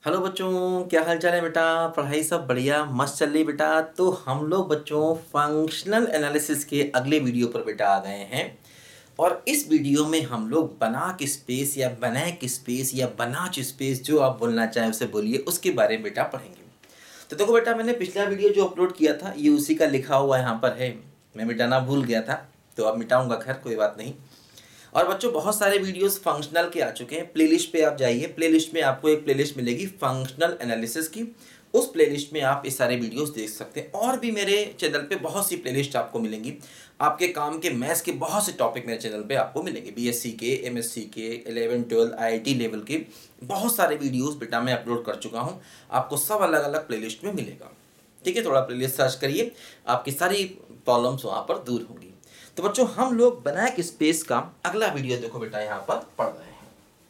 Hello बच्चों, क्या हाल चाल है बेटा। पढ़ाई सब बढ़िया मस्त चल रही बेटा। तो हम लोग बच्चों फंक्शनल एनालिसिस के अगले वीडियो पर बेटा आ गए हैं। और इस वीडियो में हम लोग बनाक स्पेस या बनैक स्पेस या बनाच स्पेस, जो आप बोलना चाहें उसे बोलिए, उसके बारे में बेटा पढ़ेंगे। तो देखो बेटा, मैंने पिछला वीडियो जो अपलोड किया था ये उसी का लिखा हुआ यहाँ पर है। मैं मिटाना भूल गया था तो अब मिटाऊंगा, खैर कोई बात नहीं। और बच्चों बहुत सारे वीडियोस फंक्शनल के आ चुके हैं। प्लेलिस्ट पे आप जाइए, प्लेलिस्ट में आपको एक प्लेलिस्ट मिलेगी फंक्शनल एनालिसिस की। उस प्लेलिस्ट में आप ये सारे वीडियोस देख सकते हैं। और भी मेरे चैनल पे बहुत सी प्लेलिस्ट आपको मिलेंगी। आपके काम के मैथ्स के बहुत से टॉपिक मेरे चैनल पे आपको मिलेंगे। बीएससी के, एमएससी के, 11 12 आईआईटी लेवल के बहुत सारे वीडियोस बेटा मैं अपलोड कर चुका हूँ। आपको सब अलग अलग प्लेलिस्ट में मिलेगा। ठीक है, थोड़ा प्लेलिस्ट सर्च करिए, आपकी सारी प्रॉब्लम्स वहाँ पर दूर होंगी। तो बच्चों हम लोग बनैक स्पेस का अगला वीडियो देखो बेटा यहाँ पर पढ़ रहे हैं।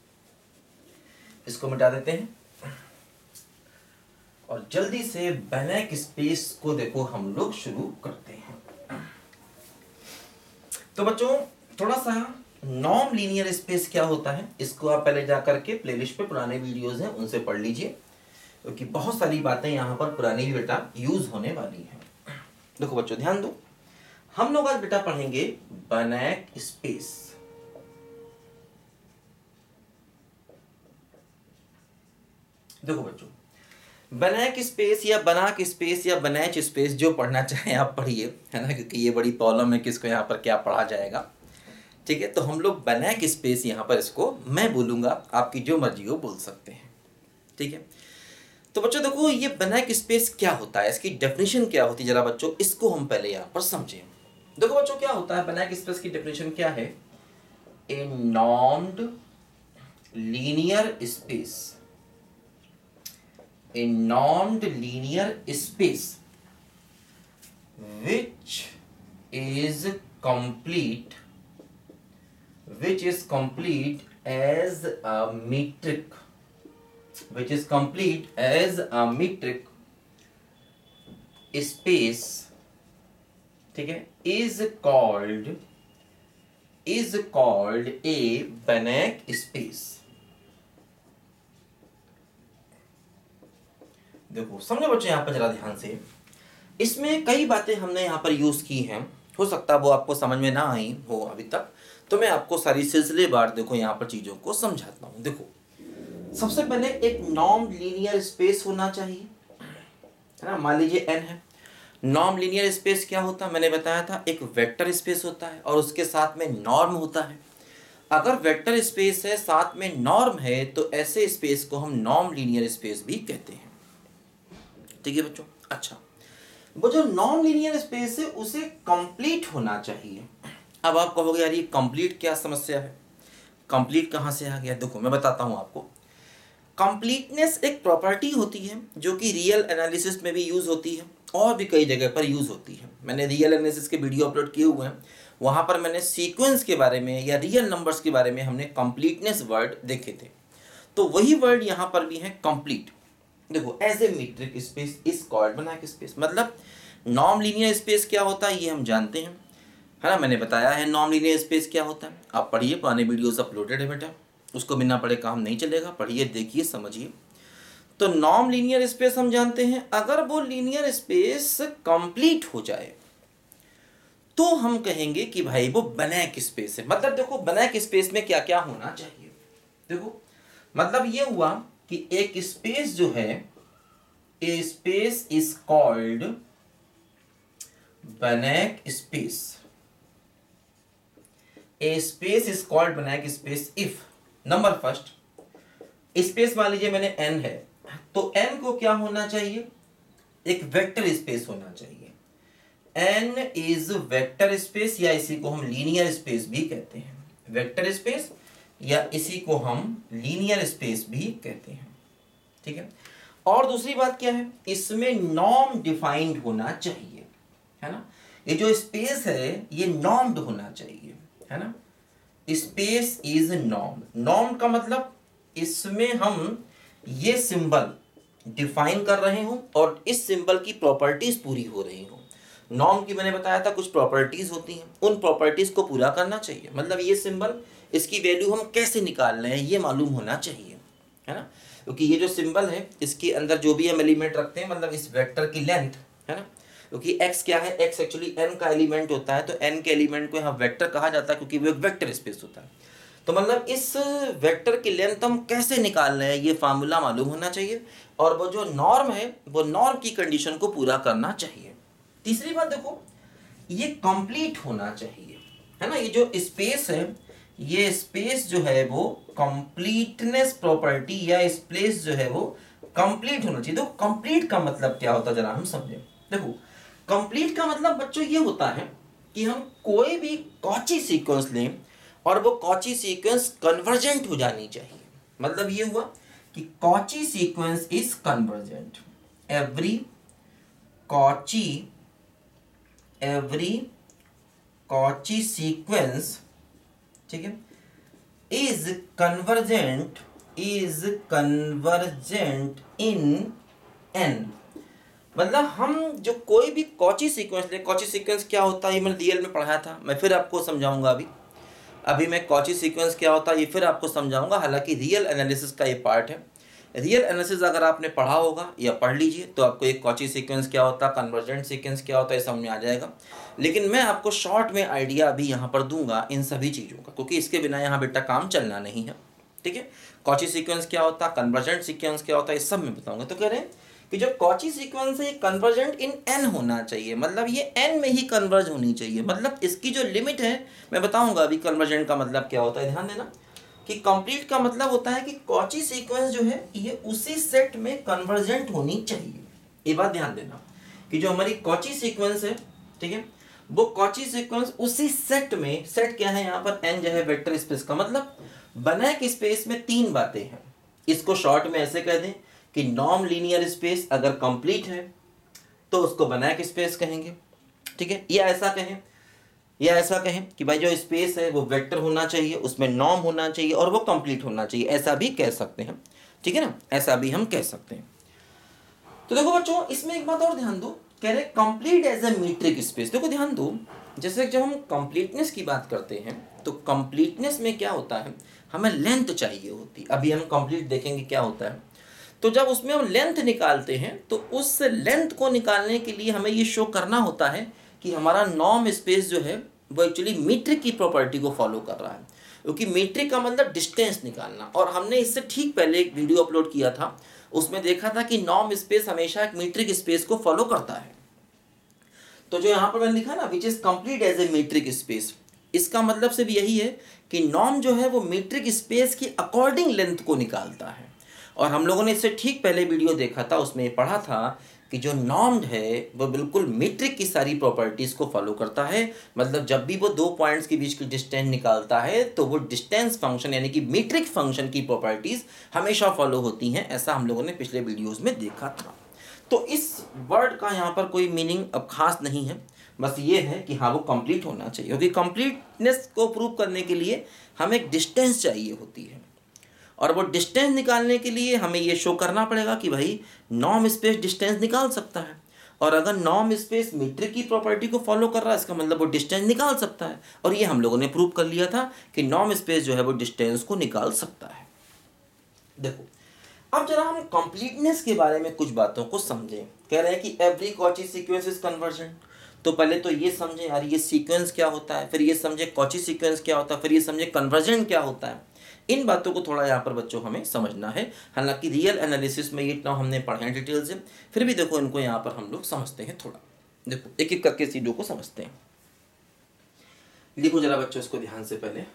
इसको मिटा देते हैं और जल्दी से बनैक स्पेस को देखो हम लोग शुरू करते हैं। तो बच्चों थोड़ा सा नॉन लीनियर स्पेस क्या होता है इसको आप पहले जा करके प्लेलिस्ट पे पुराने वीडियोस हैं उनसे पढ़ लीजिए, क्योंकि बहुत सारी बातें यहाँ पर पुरानी भी बेटा यूज होने वाली हैं। देखो बच्चों ध्यान दो, हम लोग आज बेटा पढ़ेंगे बनैक स्पेस। देखो बच्चों, बनैक स्पेस या बनाक स्पेस या बनैच स्पेस, जो पढ़ना चाहें आप पढ़िए, है ना, क्योंकि ये बड़ी प्रॉब्लम है किसको यहाँ पर क्या पढ़ा जाएगा। ठीक है, तो हम लोग बनैक स्पेस यहाँ पर इसको मैं बोलूंगा, आपकी जो मर्जी हो बोल सकते हैं। ठीक है, तो बच्चों देखो ये बनैक स्पेस क्या होता है, इसकी डेफिनेशन क्या होती है, जरा बच्चों इसको हम पहले यहाँ पर समझें। देखो बच्चों क्या होता है बनैक स्पेस की डेफिनेशन क्या है। A normed linear space, a normed linear space which is complete as a metric, space, ठीक है, is called a Banach space। देखो समझो बच्चों यहाँ पर जरा ध्यान से, इसमें कई बातें हमने यहाँ पर यूज की हैं। हो सकता है वो आपको समझ में ना आई हो अभी तक, तो मैं आपको सारी सिलसिलेवार देखो यहाँ पर चीजों को समझाता हूँ। देखो सबसे पहले एक नॉर्म लीनियर स्पेस होना चाहिए, है ना। मान लीजिए n है। नॉर्म लीनियर स्पेस क्या होता है, मैंने बताया था एक वेक्टर स्पेस होता है और उसके साथ में नॉर्म होता है। अगर वेक्टर स्पेस है साथ में नॉर्म है तो ऐसे स्पेस को हम नॉर्म लीनियर स्पेस भी कहते हैं। ठीक है बच्चों, अच्छा वो जो नॉन लीनियर स्पेस है उसे कंप्लीट होना चाहिए। अब आप कहोगे यार ये कंप्लीट क्या समस्या है, कंप्लीट कहाँ से आ गया। देखो मैं बताता हूँ आपको। कंप्लीटनेस एक प्रॉपर्टी होती है जो कि रियल एनालिसिस में भी यूज होती है और भी कई जगह पर यूज होती है। मैंने रियल एनालिसिस के वीडियो अपलोड किए हुए हैं, वहाँ पर मैंने सीक्वेंस के बारे में या रियल नंबर्स के बारे में हमने कंप्लीटनेस वर्ड देखे थे। तो वही वर्ड यहाँ पर भी है कंप्लीट। देखो as a metric space is called Banach space. मतलब नॉर्म लीनियर स्पेस क्या होता है ये हम जानते हैं, है ना। मैंने बताया है नॉर्म लीनियर स्पेस क्या होता है, आप पढ़िए, पुराने वीडियोस अपलोडेड है बेटा, उसको बिना पढ़े काम नहीं चलेगा। पढ़िए, देखिए, समझिए। तो नॉर्म लीनियर स्पेस हम जानते हैं, अगर वो लीनियर स्पेस कंप्लीट हो जाए तो हम कहेंगे कि भाई वो बनैक स्पेस है। मतलब देखो बनैक स्पेस में क्या क्या होना चाहिए। देखो मतलब ये हुआ कि एक स्पेस जो है, a space is called Banach space. A space is called Banach space if number first, space मान लीजिए मैंने n है, तो n को क्या होना चाहिए, एक वेक्टर स्पेस होना चाहिए। n इज वेक्टर स्पेस, या इसी को हम लीनियर स्पेस भी कहते हैं। वेक्टर स्पेस या इसी को हम लीनियर स्पेस भी कहते हैं। ठीक है, और दूसरी बात क्या है, इसमें नॉर्म डिफाइंड होना चाहिए, है ना। ये जो स्पेस है ये नॉर्म्ड होना चाहिए, है ना। Space is norm. नॉर्म का मतलब इसमें हम ये सिंबल डिफाइन कर रहे हो और इस सिंबल की प्रॉपर्टीज पूरी हो रही हो। नॉर्म की मैंने बताया था कुछ प्रॉपर्टीज होती हैं, उन प्रॉपर्टीज को पूरा करना चाहिए। मतलब ये सिंबल, इसकी वैल्यू हम कैसे निकाल रहे हैं ये मालूम होना चाहिए, है ना। क्योंकि ये जो सिंबल है इसके अंदर जो भी हम एलिमेंट रखते हैं मतलब इस वेक्टर की लेंथ है ना, क्योंकि x क्या है, x एक्चुअली n का एलिमेंट होता है, तो n के एलिमेंट को यहाँ वेक्टर कहा जाता है क्योंकि वो एक वेक्टर स्पेस होता है। तो मतलब इस वेक्टर की लेंथ हम कैसे निकाल रहे हैं ये फार्मूला मालूम होना चाहिए, और वो जो नॉर्म है वो नॉर्म की कंडीशन को पूरा करना चाहिए। तीसरी बात देखो, ये कंप्लीट होना चाहिए, है ना। ये जो स्पेस है, ये स्पेस जो है वो कंप्लीटनेस प्रॉपर्टी या स्पेस जो है वो कंप्लीट होना चाहिए। देखो कंप्लीट का मतलब क्या होता है जरा हम समझें। देखो कंप्लीट का मतलब बच्चों ये होता है कि हम कोई भी कॉची सीक्वेंस लें और वो कॉची सीक्वेंस कन्वर्जेंट हो जानी चाहिए। मतलब ये हुआ कि Cauchy sequence is convergent, every Cauchy sequence, ठीक है, इज कन्वर्जेंट इन n। मतलब हम जो कोई भी कॉची सीक्वेंस ले, कॉची सीक्वेंस क्या होता है ये मैंने रियल में पढ़ाया था, मैं फिर आपको समझाऊंगा। अभी मैं कॉची सीक्वेंस क्या होता है ये फिर आपको समझाऊंगा, हालांकि रियल एनालिसिस का ये पार्ट है। रियल एनालिसिस अगर आपने पढ़ा होगा या पढ़ लीजिए तो आपको एक कॉची सीक्वेंस क्या होता है, कन्वर्जेंट सीक्वेंस क्या होता है ये समझ में आ जाएगा। लेकिन मैं आपको शॉर्ट में आइडिया अभी यहाँ पर दूंगा इन सभी चीज़ों का, क्योंकि इसके बिना यहाँ बेटा काम चलना नहीं है, ठीक है। कॉची सीक्वेंस क्या होता है, कन्वर्जेंट सीक्वेंस क्या होता है, ये सब मैं बताऊंगा। तो कह रहे हैं कि जो कॉची सीक्वेंस है ये कन्वर्जेंट इन n होना चाहिए, मतलब ये n में ही कन्वर्ज होनी चाहिए। मतलब इसकी जो लिमिट है मैं बताऊंगा अभी कन्वर्जेंट का मतलब क्या होता है। ध्यान देना कि कंप्लीट का मतलब होता है कि कॉची सीक्वेंस जो है ये उसी सेट में कन्वर्जेंट होनी चाहिए। ये बात ध्यान देना कि जो हमारी कॉची सीक्वेंस है, ठीक है, वो कॉची सीक्वेंस उसी सेट में, सेट क्या है यहाँ पर n जो है वेक्टर स्पेस का मतलब बनाए स्पेस में तीन बातें हैं। इसको शॉर्ट में ऐसे कह दें कि नॉन लीनियर स्पेस अगर कंप्लीट है तो उसको बनाए स्पेस कहेंगे, ठीक है। या ऐसा कहें कि भाई जो स्पेस है वो वेक्टर होना चाहिए, उसमें नॉर्म होना चाहिए और वो कंप्लीट होना चाहिए, ऐसा भी कह सकते हैं, ठीक है ना, ऐसा भी हम कह सकते हैं। तो देखो बच्चों इसमें एक बात और ध्यान दो, कह रहे complete as a metric space. देखो ध्यान दो, जैसे जब हम कंप्लीटनेस की बात करते हैं तो कंप्लीटनेस में क्या होता है, हमें लेंथ चाहिए होती। अभी हम कंप्लीट देखेंगे क्या होता है। तो जब उसमें हम लेंथ निकालते हैं तो उस लेंथ को निकालने के लिए हमें ये शो करना होता है कि हमारा नॉर्म स्पेस जो है वो एक्चुअली मीट्रिक की प्रॉपर्टी को फॉलो कर रहा है, क्योंकि मीट्रिक का मतलब डिस्टेंस निकालना। और हमने इससे ठीक पहले एक वीडियो अपलोड किया था, उसमें देखा था कि नॉर्म स्पेस हमेशा एक मीट्रिक स्पेस को फॉलो करता है। तो जो यहाँ पर मैंने लिखा ना which is complete as a metric space, इसका मतलब सिर्फ यही है कि नॉर्म जो है वो मीट्रिक स्पेस की अकॉर्डिंग लेंथ को निकालता है। और हम लोगों ने इससे ठीक पहले वीडियो देखा था, उसमें पढ़ा था कि जो नॉर्म्ड है वो बिल्कुल मीट्रिक की सारी प्रॉपर्टीज़ को फॉलो करता है। मतलब जब भी वो दो पॉइंट्स के बीच की डिस्टेंस निकालता है तो वो डिस्टेंस फंक्शन यानी कि मीट्रिक फंक्शन की प्रॉपर्टीज़ हमेशा फॉलो होती हैं, ऐसा हम लोगों ने पिछले वीडियोज़ में देखा था। तो इस वर्ड का यहाँ पर कोई मीनिंग अब खास नहीं है, बस ये है कि हाँ वो कंप्लीट होना चाहिए, क्योंकि कंप्लीटनेस को प्रूव करने के लिए हमें एक डिस्टेंस चाहिए होती है। और वो डिस्टेंस निकालने के लिए हमें ये शो करना पड़ेगा कि भाई नॉर्म स्पेस डिस्टेंस निकाल सकता है, और अगर नॉर्म स्पेस मीट्रिक की प्रॉपर्टी को फॉलो कर रहा है इसका मतलब वो डिस्टेंस निकाल सकता है। और ये हम लोगों ने प्रूव कर लिया था कि नॉर्म स्पेस जो है वो डिस्टेंस को निकाल सकता है। देखो अब जरा हम कंप्लीटनेस के बारे में कुछ बातों को समझें। कह रहे हैं कि every Cauchy sequence is convergent. तो पहले तो ये समझें यार ये सीक्वेंस क्या होता है, फिर ये समझे कॉची सीक्वेंस क्या होता है, फिर ये समझे कन्वर्जेंट क्या होता है। इन बातों को थोड़ा यहाँ पर बच्चों हमें समझना है। हालांकि रियल एनालिसिस में ये इतना हमने पढ़े हैं डिटेल से, फिर भी देखो इनको यहाँ पर हम लोग समझते हैं थोड़ा। देखो एक एक करके चीज़ों को समझते हैं। लिखो जरा बच्चों इसको ध्यान से पहले।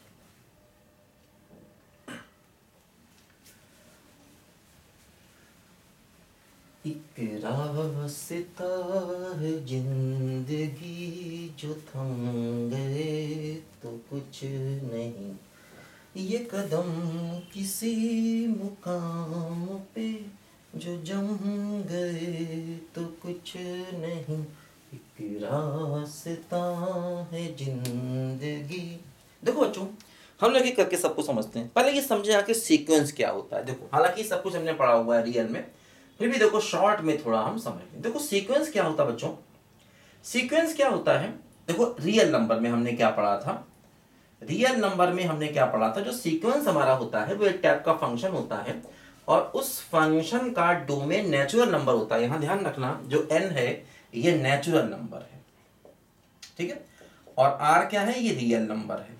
एक रास्ता है जिंदगी जो थम गए तो कुछ नहीं, ये कदम किसी मुकाम पे जो जम गए तो कुछ नहीं, एक रास्ता है जिंदगी। देखो बच्चों हम लोग ये करके सबको समझते हैं। पहले ये समझे आके सीक्वेंस क्या होता है। देखो हालांकि सब कुछ हमने पढ़ा हुआ है रियल में, फिर भी देखो शॉर्ट में थोड़ा हम समझ लें। देखो सीक्वेंस क्या होता है बच्चों, सीक्वेंस क्या होता है। देखो रियल नंबर में हमने क्या पढ़ा था, रियल नंबर में हमने क्या पढ़ा था, जो सीक्वेंस हमारा होता है वो एक टाइप का फंक्शन होता है और उस फंक्शन का डोमेन नेचुरल नंबर होता है। यहां ध्यान रखना, जो n है ये नेचुरल नंबर है, ठीक है, और r क्या है, ये रियल नंबर है,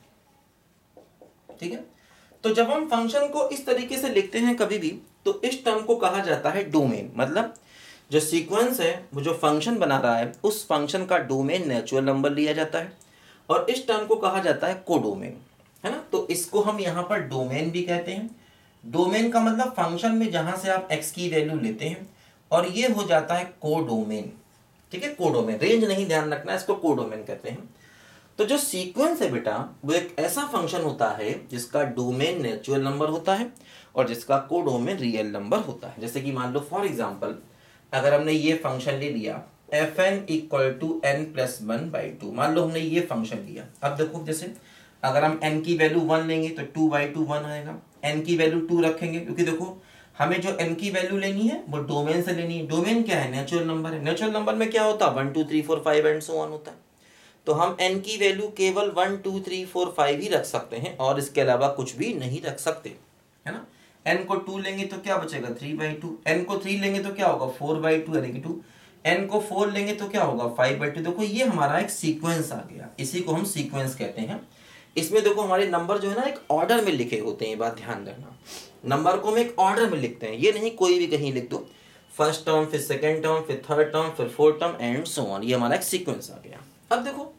ठीक है। तो जब हम फंक्शन को इस तरीके से लिखते हैं कभी भी, तो इस टर्म को कहा जाता है डोमेन। मतलब जो सीक्वेंस है, वो जो फंक्शन बना रहा है, उस फंक्शन का डोमेन नेचुरल नंबर लिया जाता है, और इस टर्म को कहा जाता है कोडोमेन, है ना। तो इसको हम यहाँ पर डोमेन भी कहते हैं। डोमेन का मतलब फंक्शन में जहां से आप x की वैल्यू लेते हैं, और ये हो जाता है कोडोमेन, ठीक है। कोडोमेन, रेंज नहीं ध्यान रखना, इसको कोडोमेन कहते हैं। तो जो सीक्वेंस है बेटा, वो एक ऐसा फंक्शन होता है जिसका डोमेन नेचुरल नंबर होता है और जिसका कोडोमेन रियल नंबर होता है। जैसे कि मान लो फॉर एग्जांपल, अगर हमने ये फंक्शन ले लिया fn equal to n plus 1/2, मान लो हमने ये फंक्शन लिया। अब देखो, जैसे अगर हम n की वैल्यू 1 लेंगे तो 2/2 1 आएगा, n की वैल्यू 2 रखेंगे, क्योंकि देखो हमें जो n की वैल्यू लेनी है वो डोमेन से लेनी है। डोमेन क्या है, नेचुरल नंबर है। नेचुरल नंबर में क्या होता है, 1 2 3 4 5 एंड सो ऑन होता है। तो हम n की वैल्यू केवल 1 2 3 4 5 ही रख सकते हैं, और इसके अलावा कुछ भी नहीं रख सकते, है ना। n को 2 लेंगे तो क्या बचेगा, 3/2। n को 3 लेंगे तो क्या होगा, 4/2 यानी कि 2। n को 4 लेंगे तो क्या होगा, 5/2। देखो ये हमारा एक सीक्वेंस आ गया, इसी को हम सीक्वेंस कहते हैं। इसमें देखो हमारे नंबर जो है ना, एक ऑर्डर में लिखे होते हैं, ये बात ध्यान रखना। नंबर को हम एक ऑर्डर में लिखते हैं, ये नहीं कोई भी कहीं लिख दो, फर्स्ट टर्म, फिर सेकेंड टर्म, फिर थर्ड टर्म, फिर fourth term and so on. ये हमारा एक सीक्वेंस आ गया। अब देखो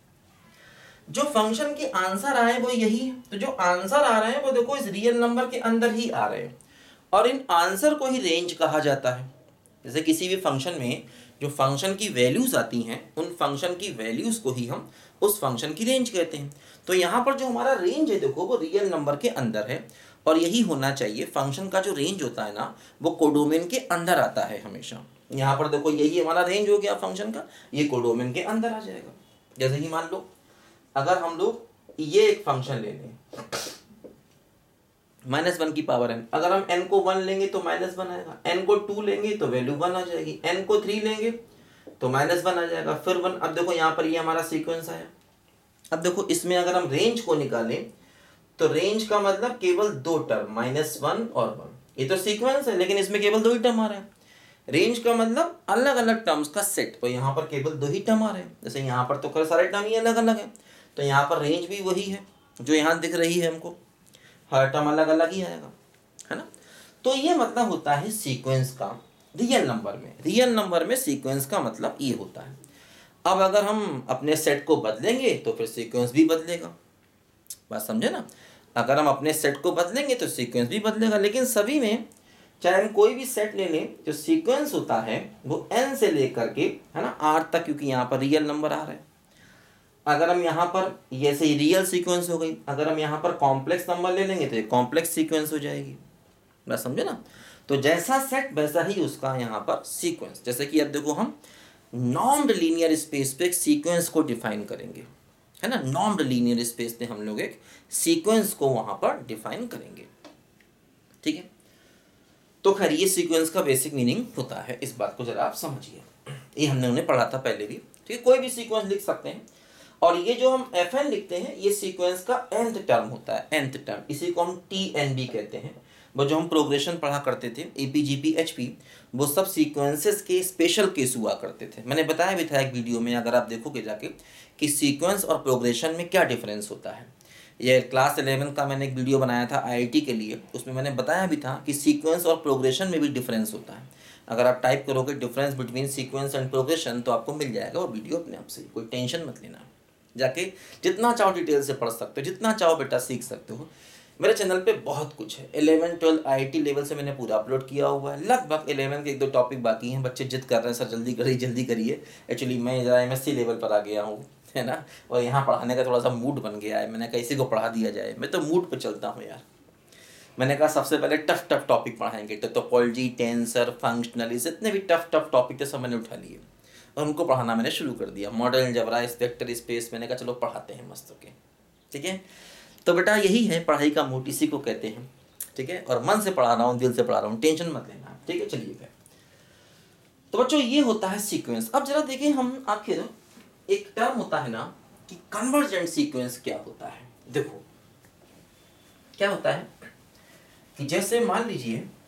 जो फंक्शन के आंसर आए वो यही है, तो जो आंसर आ रहे हैं वो देखो इस रियल नंबर के अंदर ही आ रहे हैं, और इन आंसर को ही रेंज कहा जाता है। जैसे किसी भी फंक्शन में जो फंक्शन की वैल्यूज आती हैं, उन फंक्शन की वैल्यूज को ही हम उस फंक्शन की रेंज कहते हैं। तो यहाँ पर जो हमारा रेंज है देखो, वो रियल नंबर के अंदर है, और यही होना चाहिए। फंक्शन का जो रेंज होता है ना, वो कोडोमेन के अंदर आता है हमेशा। यहाँ पर देखो यही हमारा रेंज हो गया फंक्शन का, ये कोडोमेन के अंदर आ जाएगा। जैसे कि मान लो अगर हम लोग ये एक फंक्शन ले लें, -1 की पावर n, अगर हम n को 1 लेंगे तो -1 आएगा, n को 2 लेंगे तो वैल्यू 1 आ जाएगी, n को 3 लेंगे तो -1 आ जाएगा, फिर 1। अब देखो यहाँ पर ये हमारा सीक्वेंस आया। अब देखो इसमें अगर हम रेंज को निकालें, तो रेंज का मतलब केवल 2 टर्म, -1 और 1। ये तो सीक्वेंस है, लेकिन इसमें केवल 2 ही टर्म आ रहे हैं। रेंज का मतलब अलग अलग टर्म्स का सेट, तो यहाँ पर केवल 2 ही टर्म आ रहे हैं। जैसे यहाँ पर तो खैर सारे टर्म ही अलग अलग है, तो यहाँ पर रेंज भी वही है जो यहाँ दिख रही है हमको, हर टर्म अलग अलग ही आएगा, है ना। तो ये मतलब होता है सीक्वेंस का रियल नंबर में। रियल नंबर में सीक्वेंस का मतलब ये होता है। अब अगर हम अपने सेट को बदलेंगे तो फिर सीक्वेंस भी बदलेगा, बात समझे ना। अगर हम अपने सेट को बदलेंगे तो सीक्वेंस भी बदलेगा, लेकिन सभी में, चाहे हम कोई भी सेट ले लें, जो सीक्वेंस होता है वो n से लेकर के, है ना, r तक, क्योंकि यहाँ पर रियल नंबर आ रहा है। अगर हम यहाँ पर, ये से रियल सीक्वेंस हो गई, अगर हम यहाँ पर कॉम्प्लेक्स नंबर ले लेंगे तो ये कॉम्प्लेक्स सीक्वेंस हो जाएगी, बात समझे ना। तो जैसा सेट वैसा ही उसका यहाँ पर सीक्वेंस। जैसे कि अब देखो हम नॉर्म्ड लीनियर स्पेस पे एक सीक्वेंस को डिफाइन करेंगे, है ना। नॉर्म्ड लीनियर स्पेस में हम लोग एक सीक्वेंस को वहाँ पर डिफाइन करेंगे, ठीक है। तो खैर ये सीक्वेंस का बेसिक मीनिंग होता है, इस बात को जरा आप समझिए। ये हमने उन्हें पढ़ा था पहले भी, ठीक है। कोई भी सीक्वेंस लिख सकते हैं, और ये जो हम fn लिखते हैं, ये सीक्वेंस का nth टर्म होता है, nth टर्म, इसी को हम tn भी कहते हैं। वो जो हम प्रोग्रेशन पढ़ा करते थे, APGP HP, वो सब सीक्वेंसेस के स्पेशल केस हुआ करते थे। मैंने बताया भी था एक वीडियो में, अगर आप देखोगे जाके, कि सीक्वेंस और प्रोग्रेशन में क्या डिफरेंस होता है। ये क्लास 11 का मैंने एक वीडियो बनाया था IIT के लिए, उसमें मैंने बताया भी था कि सीक्वेंस और प्रोग्रेशन में भी डिफरेंस होता है। अगर आप टाइप करोगे difference between sequence and progression, तो आपको मिल जाएगा वो वीडियो अपने आप से, कोई टेंशन मत लेना। जाके जितना चाहो डिटेल से पढ़ सकते हो, जितना चाहो बेटा सीख सकते हो। मेरे चैनल पे बहुत कुछ है, 11 12 IIT लेवल से मैंने पूरा अपलोड किया हुआ है। लगभग 11 के 1-2 टॉपिक बाकी हैं, बच्चे जिद कर रहे हैं सर जल्दी करिए। एक्चुअली मैं ज़रा MSc लेवल पर आ गया हूँ, है ना, और यहाँ पढ़ाने का थोड़ा सा मूड बन गया है। मैंने कहा इसी को पढ़ा दिया जाए, मैं तो मूड पर चलता हूँ यार। मैंने कहा सबसे पहले टफ टॉपिक पढ़ाएंगे, तो टोपोलॉजी, टेंसर, फंक्शनलिस्ट, इतने भी टफ टॉपिक थे सब मैंने उठा लिए और उनको पढ़ाना मैंने शुरू कर दिया। मॉडल अलजेब्रा, वेक्टर स्पेस, मैंने कहा चलो पढ़ाते हैं मस्त होके, ठीक है। तो बेटा यही है पढ़ाई का मूड, इसी को कहते हैं, ठीक है। और मन से पढ़ा रहा हूँ, दिल से पढ़ा रहा हूँ, टेंशन मत लेना, ठीक है। चलिए फिर, तो बच्चों ये होता है सीक्वेंस। अब जरा देखें हम, आखिर एक टर्म होता है ना कि कन्वर्जेंट सीक्वेंस क्या होता है। देखो क्या होता है कि जैसे मान लीजिए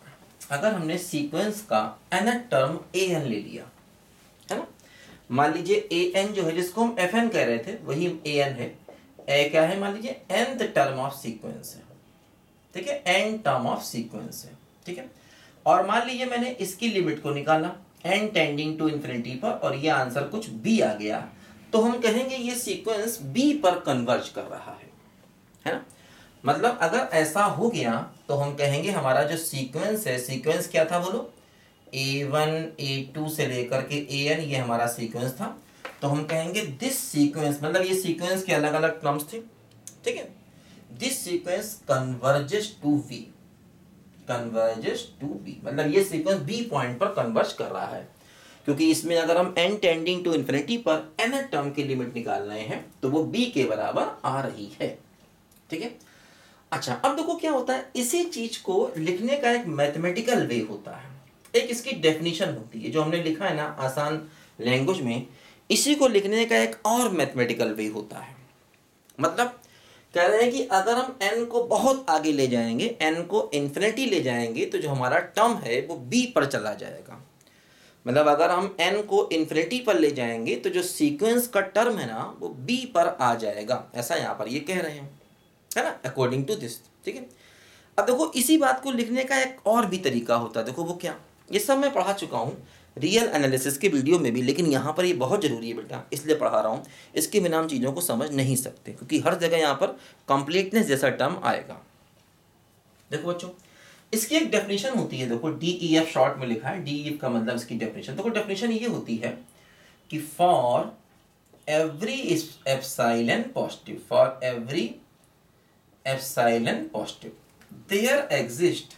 अगर हमने सीक्वेंस का nth टर्म an ले लिया, है ना, मान लीजिए an जो है जिसको हम fn कह रहे थे वही an है, a क्या है मान लीजिए nth टर्म ऑफ सीक्वेंस है, ठीक है, n टर्म ऑफ सीक्वेंस है, ठीक है। और मान लीजिए मैंने इसकी लिमिट को निकाला n टेंडिंग टू इन्फिनिटी पर और ये आंसर कुछ b आ गया, तो हम कहेंगे ये सीक्वेंस b पर कन्वर्ज कर रहा है ना। मतलब अगर ऐसा हो गया तो हम कहेंगे हमारा जो सीक्वेंस है, सीक्वेंस क्या था बोलो, a1 a2 से लेकर के an, ये हमारा सीक्वेंस था। तो हम कहेंगे दिस सीक्वेंस, मतलब ये सीक्वेंस के अलग अलग टर्म्स थे, ठीक है, this sequence converges to v, converges to b, मतलब ये सीक्वेंस b पॉइंट पर कन्वर्ज कर रहा है, क्योंकि इसमें अगर हम n टेंडिंग टू इन्फिनिटी पर n टर्म की लिमिट निकाल रहे हैं तो वो b के बराबर आ रही है, ठीक है। अच्छा, अब देखो क्या होता है, इसी चीज को लिखने का एक मैथमेटिकल वे होता है, एक इसकी डेफिनेशन होती है, जो हमने लिखा है ना आसान लैंग्वेज में, इसी को लिखने का एक और मैथमेटिकल वे होता है। मतलब कह रहे हैं कि अगर हम n को बहुत आगे ले जाएंगे, n को इन्फिनिटी ले जाएंगे, तो जो हमारा टर्म है वो b पर चला जाएगा। मतलब अगर हम n को इन्फिनिटी पर ले जाएंगे तो जो सीक्वेंस का टर्म है ना वो b पर आ जाएगा, ऐसा यहाँ पर ये कह रहे हैं, है ना, अकॉर्डिंग टू दिस, ठीक है। अब देखो इसी बात को लिखने का एक और भी तरीका होता है, देखो वो क्या, ये सब मैं पढ़ा चुका हूँ रियल एनालिसिस के वीडियो में भी, लेकिन यहाँ पर ये बहुत ज़रूरी है बेटा, इसलिए पढ़ा रहा हूँ, इसके बिना हम चीज़ों को समझ नहीं सकते, क्योंकि हर जगह यहाँ पर कंप्लीटनेस जैसा टर्म आएगा। देखो बच्चों, इसकी एक डेफिनेशन होती है, देखो DEF शॉर्ट में लिखा है, DEF का मतलब इसकी डेफिनेशन, देखो डेफिनेशन ये होती है कि for every epsilon positive, for every epsilon positive, there exist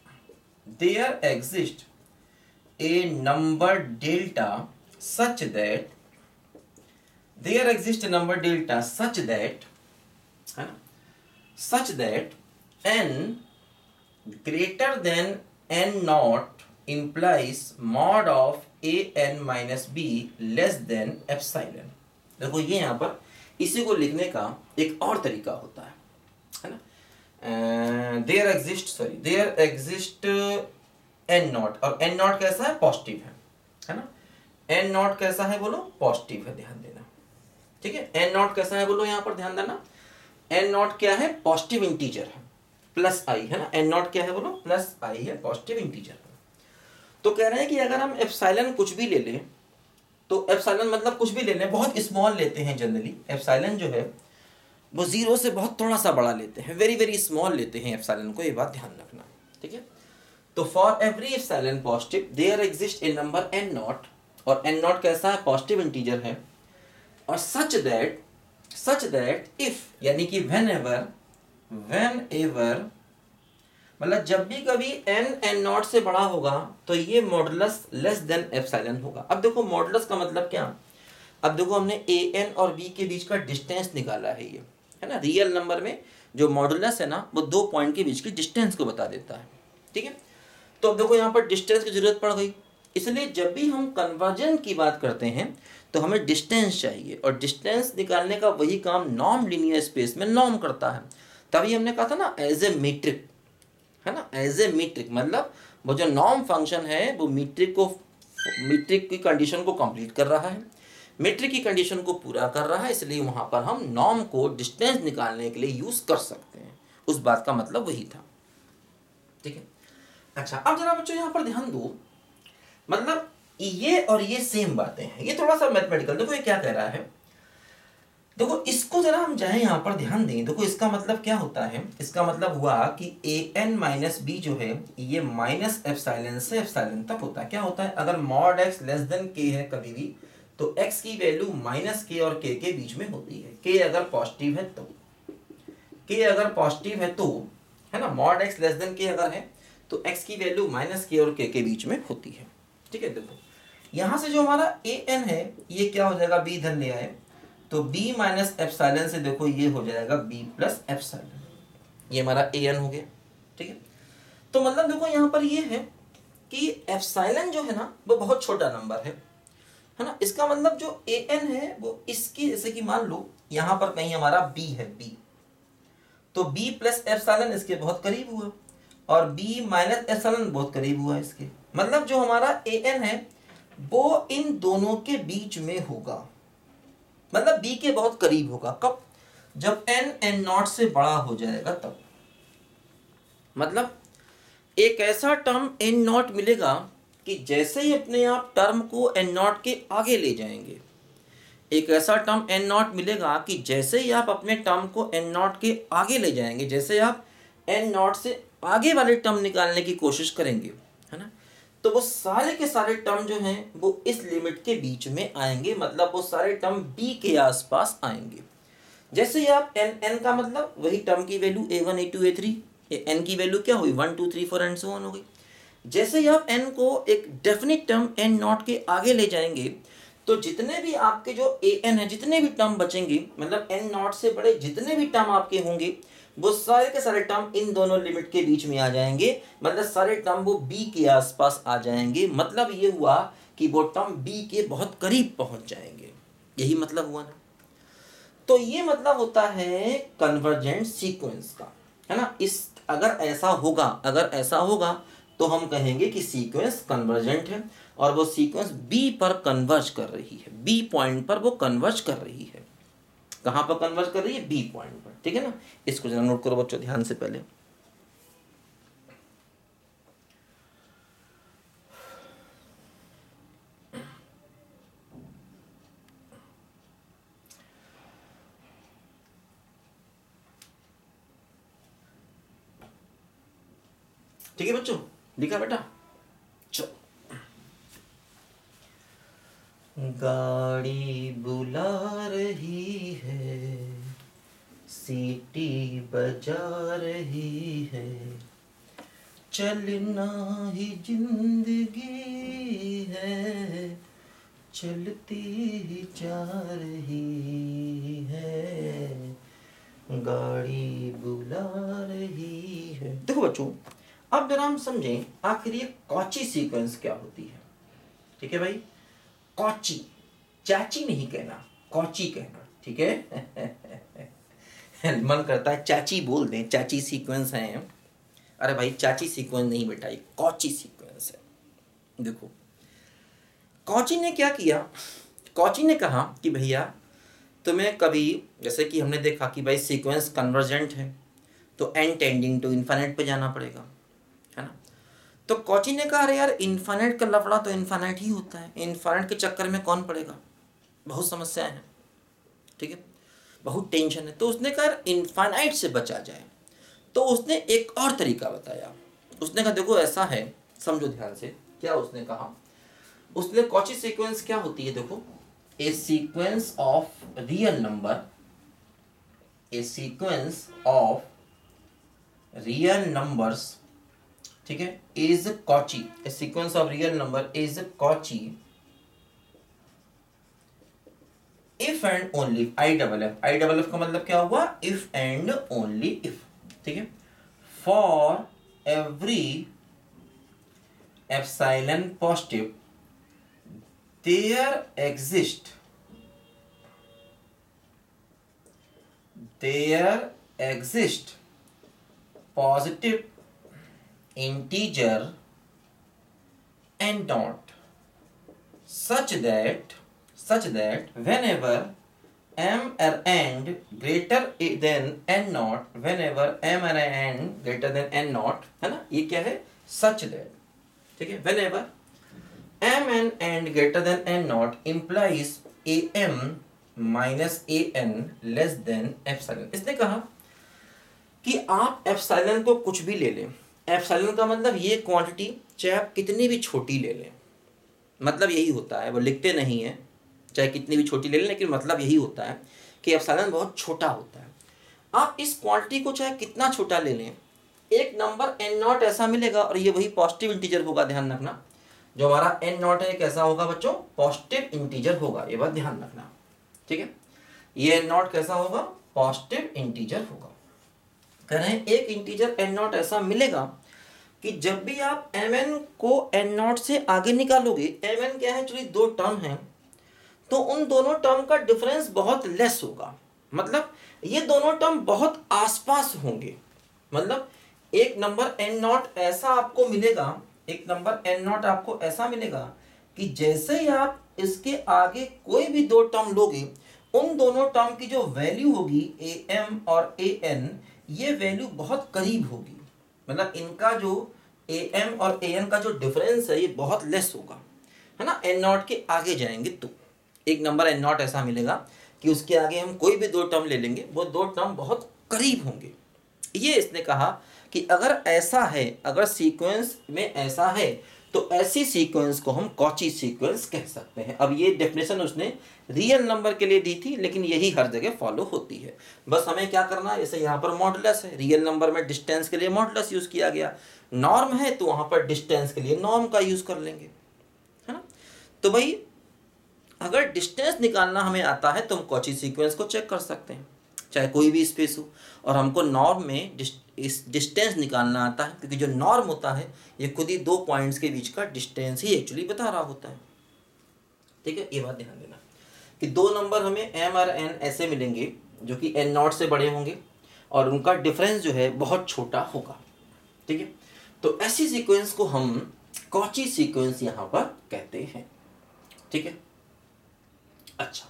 a number delta such that, there exist a number delta such that, है ना, such that n greater than n naught implies mod of an minus b less than epsilon। देखो ये यहाँ पर इसी को लिखने का एक और तरीका होता है ना, देयर एग्जिस्ट एन नॉट, और एन नॉट कैसा है, पॉजिटिव है ना, एन नॉट कैसा है बोलो, पॉजिटिव है, ध्यान देना, ठीक है, एन नॉट कैसा है बोलो, यहाँ पर ध्यान देना, एन नॉट क्या है, पॉजिटिव इंटीजर है, प्लस आई है ना, एन नॉट क्या है बोलो, प्लस आई है, पॉजिटिव इंटीजर है। तो कह रहे हैं कि अगर हम एप्सिलॉन कुछ भी ले लें, तो एप्सिलॉन मतलब कुछ भी ले लें, बहुत स्मॉल लेते हैं जनरली, एप्सिलॉन जो है वो जीरो से बहुत थोड़ा सा बड़ा लेते हैं, वेरी वेरी स्मॉल लेते हैं एप्सिलॉन को, ये बात ध्यान रखना, ठीक है। तो for every epsilon positive there exist a number n naught, और एन नॉट कैसा है, पॉजिटिव इंटीजर है, और सच दैट इफ, यानी कि वेन एवर मतलब जब भी कभी एन नॉट से बड़ा होगा तो ये मॉडुलस लेस देन एप्सिलॉन होगा। अब देखो मॉडुलस का मतलब क्या, अब देखो हमने an और b के बीच का डिस्टेंस निकाला है, ये है ना, रियल नंबर में जो मॉडुलस है ना वो दो पॉइंट के बीच की डिस्टेंस को बता देता है, ठीक है। तो अब देखो यहाँ पर डिस्टेंस की जरूरत पड़ गई, इसलिए जब भी हम कन्वर्जन की बात करते हैं तो हमें डिस्टेंस चाहिए, और डिस्टेंस निकालने का वही काम नॉर्म लीनियर स्पेस में नॉर्म करता है। तभी हमने कहा था ना एज ए मीट्रिक, है ना, एज ए मीट्रिक, मतलब वो जो नॉर्म फंक्शन है वो मीट्रिक की कंडीशन को कंप्लीट कर रहा है, मीट्रिक की कंडीशन को पूरा कर रहा है, इसलिए वहां पर हम नॉर्म को डिस्टेंस निकालने के लिए यूज कर सकते हैं, उस बात का मतलब वही था, ठीक है। अच्छा, अब जरा बच्चों यहाँ पर ध्यान दो, मतलब ये और ये सेम बातें हैं, ये थोड़ा सा मैथमेटिकल, देखो ये क्या कह रहा है, देखो इसको जरा हम जाए यहाँ पर ध्यान दें, देखो इसका मतलब क्या होता है, इसका मतलब हुआ कि an माइनस बी जो है ये माइनस एप्सिलॉन से एप्सिलॉन तक होता है। क्या होता है, अगर mod x less than k है कभी भी, तो x की वैल्यू माइनस k और k के बीच में होती है, k अगर पॉजिटिव है तो, है ना, mod x less than k अगर है तो x की वैल्यू माइनस k और k के बीच में होती है, ठीक है। देखो यहाँ से जो हमारा an है ये क्या हो जाएगा, b इधर ले आए तो b माइनस एप्सिलॉन से देखो ये हो जाएगा b प्लस एप्सिलॉन, ये हमारा an हो गया, ठीक है। तो मतलब देखो यहाँ पर ये है कि एप्सिलॉन जो है ना वो बहुत छोटा नंबर है ना, इसका मतलब जो an है वो इसकी, जैसे कि मान लो यहाँ पर कहीं हमारा b है, b तो b प्लस एप्सिलॉन इसके बहुत करीब हुआ, और b माइनस एप्सिलॉन बहुत करीब हुआ इसके, मतलब जो हमारा an है वो इन दोनों के बीच में होगा, मतलब b के बहुत करीब होगा। कब? जब n नॉट से बड़ा हो जाएगा तब। मतलब एक ऐसा टर्म n नॉट मिलेगा कि जैसे ही अपने आप टर्म को n नॉट के आगे ले जाएंगे, एक ऐसा टर्म n नॉट मिलेगा कि जैसे ही आप अपने टर्म को n नॉट के आगे ले जाएंगे, जैसे आप n नॉट से आगे वाले टर्म निकालने की कोशिश करेंगे, है ना, तो वो सारे के सारे टर्म जो हैं वो इस लिमिट के बीच में आएंगे, मतलब वो सारे टर्म b के आसपास आएंगे। जैसे ही आप n का मतलब वही टर्म की value a1 a2 a3, n की वैल्यू क्या हुई 1 2 3 4 एंड सो ऑन हो गई। जैसे ही आप n को एक डेफिनेट टर्म n नॉट के आगे ले जाएंगे तो जितने भी आपके जो an है, जितने भी टर्म बचेंगे, मतलब n नॉट से बड़े जितने भी टर्म आपके होंगे वो सारे के सारे टर्म इन दोनों लिमिट के बीच में आ जाएंगे, मतलब सारे टर्म वो b के आसपास आ जाएंगे। मतलब ये हुआ कि वो टर्म b के बहुत करीब पहुंच जाएंगे, यही मतलब हुआ ना। तो ये मतलब होता है कन्वर्जेंट सीक्वेंस का, है ना। इस अगर ऐसा होगा तो हम कहेंगे कि सीक्वेंस कन्वर्जेंट है और वो सीक्वेंस बी पर कन्वर्ज कर रही है, बी पॉइंट पर वो कन्वर्ज कर रही है। कहाँ पर कन्वर्ज कर रही है? बी पॉइंट पर, ठीक है ना। इसको जरा नोट करो बच्चों ध्यान से पहले। ठीक है बच्चों, लिखा बेटा? चलो। गाड़ी बुला रही है, सीटी बजा रही है, चलना ही जिंदगी है, चलती ही जा रही है, गाड़ी बुला रही है। देखो बच्चों, अब जरा हम समझें आखिर ये कॉची सीक्वेंस क्या होती है। ठीक है भाई, कॉची, चाची नहीं कहना, कॉची कहना, ठीक है। मन करता है चाची बोल दें, चाची सीक्वेंस है। अरे भाई चाची सीक्वेंस नहीं बेटा, ये कॉची सीक्वेंस है। देखो कॉची ने क्या किया, कॉची ने कहा कि भैया तुम्हें कभी, जैसे कि हमने देखा कि भाई सीक्वेंस कन्वर्जेंट है तो n टेंडिंग टू इन्फाइनाइट पे जाना पड़ेगा, है ना। तो कॉची ने कहा अरे यार इन्फाइनाइट का लफड़ा तो इन्फाइनाइट ही होता है, इन्फाइनाइट के चक्कर में कौन पड़ेगा, बहुत समस्याएं हैं, ठीक है, बहुत टेंशन है। तो उसने कहा इन्फाइनाइट से बचा जाए, तो उसने एक और तरीका बताया। उसने कहा देखो ऐसा है, समझो ध्यान से, क्या उसने कहा, उसने कॉची सीक्वेंस क्या होती है, देखो a sequence of real number, a sequence of real numbers, ठीक है, is Cauchy, a sequence of real number is Cauchy if and only, I double F का मतलब क्या हुआ, इफ एंड ओनली इफ, ठीक है, for every epsilon positive there exist positive integer and dot such that whenever m and greater than n naught, whenever m and greater than n naught, है ना, ये क्या है, such that, ठीक है, whenever m and greater than n naught implies am minus an less than epsilon। इसने कहा कि आप एप्सिलॉन को कुछ भी ले लें, एप्सिलॉन का मतलब ये क्वांटिटी चाहे आप कितनी भी छोटी ले लें, मतलब यही होता है, वो लिखते नहीं है चाहे कितनी भी छोटी ले लें, लेकिन मतलब यही होता है कि एप्सिलॉन बहुत छोटा होता है। आप इस क्वांटिटी को चाहे कितना छोटा ले लें, एक नंबर एन नॉट ऐसा मिलेगा, और ये वही पॉजिटिव इंटीजर होगा, ध्यान रखना, जो हमारा एन नॉट है कैसा होगा बच्चों, पॉजिटिव इंटीजर होगा, ये बात ध्यान रखना, ठीक है। ये एन नॉट कैसा होगा, पॉजिटिव इंटीजर होगा। कह रहे हैं एक इंटीजर एन नॉट ऐसा मिलेगा कि जब भी आप एम एन को एन नॉट से आगे निकालोगे, एम एन क्या है, एक्चुअली दो टर्म हैं, तो उन दोनों टर्म का डिफरेंस बहुत लेस होगा, मतलब ये दोनों टर्म बहुत आसपास होंगे, मतलब एक नंबर एन नॉट ऐसा आपको मिलेगा, एक नंबर एन नॉट आपको ऐसा मिलेगा कि जैसे ही आप इसके आगे कोई भी दो टर्म लोगे, उन दोनों टर्म की जो वैल्यू होगी ए एम और ए एन, ये वैल्यू बहुत करीब होगी। मतलब इनका जो ए एम और ए एन का जो डिफरेंस है ये बहुत लेस होगा, है ना। एन नॉट के आगे जाएंगे तो एक नंबर एन नॉट ऐसा मिलेगा कि उसके आगे हम कोई भी दो टर्म ले लेंगे, वो दो टर्म बहुत करीब होंगे। ये इसने कहा कि अगर ऐसा है, अगर सीक्वेंस में ऐसा है, तो ऐसी सीक्वेंस को हम कॉची सीक्वेंस कह सकते हैं। अब ये डेफिनेशन उसने रियल नंबर के लिए दी थी, लेकिन यही हर जगह फॉलो होती है। बस हमें क्या करना है, जैसे यहाँ पर मॉडुलस है, रियल नंबर में डिस्टेंस के लिए मॉडुलस यूज किया गया, नॉर्म है तो वहाँ पर डिस्टेंस के लिए नॉर्म का यूज कर लेंगे, है ना। तो भाई अगर डिस्टेंस निकालना हमें आता है तो हम कॉची सीक्वेंस को चेक कर सकते हैं, चाहे कोई भी स्पेस हो। और हमको नॉर्म में इस डिस्टेंस निकालना आता है, क्योंकि जो नॉर्म होता है ये खुद ही दो पॉइंट्स के बीच का डिस्टेंस ही एक्चुअली बता रहा होता है। ठीक है, ये बात ध्यान देना कि दो नंबर हमें एम और एन ऐसे मिलेंगे जो कि एन नॉट से बड़े होंगे और उनका डिफरेंस जो है बहुत छोटा होगा। ठीक है, तो ऐसी सीक्वेंस को हम कॉची सीक्वेंस यहाँ पर कहते हैं। ठीक है, अच्छा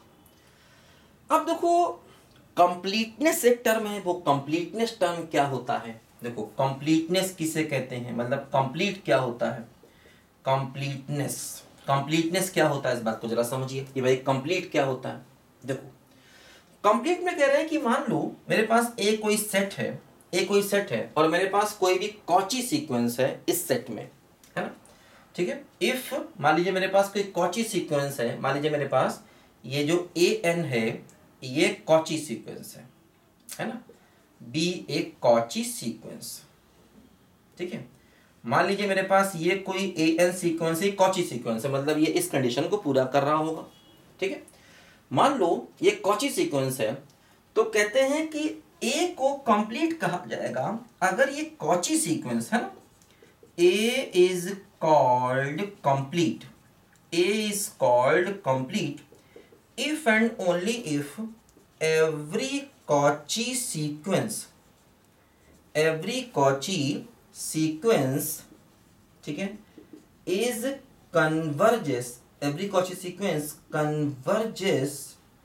अब देखो कंप्लीटनेस एक टर्म है, वो कंप्लीटनेस टर्म क्या होता है। देखो कंप्लीटनेस किसे कहते हैं, मतलब कंप्लीट क्या होता है, कंप्लीटनेस, कंप्लीटनेस क्या होता है, इस बात को जरा समझिए कि भाई कंप्लीट क्या होता है। देखो कंप्लीट में कह रहे हैं कि मान लो मेरे पास ए कोई सेट है, ए कोई सेट है और मेरे पास कोई भी कॉची सीक्वेंस है इस सेट में, है ना। ठीक है, इफ मान लीजिए मेरे पास कोई कॉची सीक्वेंस है, मान लीजिए मेरे पास ये जो ए एन है ये कॉची सीक्वेंस है ना, बी एक कॉची सीक्वेंस। ठीक है, मान लीजिए मेरे पास ये कोई ए एन सीक्वेंस है, कॉची सीक्वेंस है, मतलब ये इस कंडीशन को पूरा कर रहा होगा। ठीक है, मान लो ये कॉची सीक्वेंस है, तो कहते हैं कि ए को कंप्लीट कहा जाएगा अगर ये कॉची सीक्वेंस है ना, A is called complete, A is called complete if and only if every Cauchy sequence, ठीक है, is converges, every Cauchy sequence converges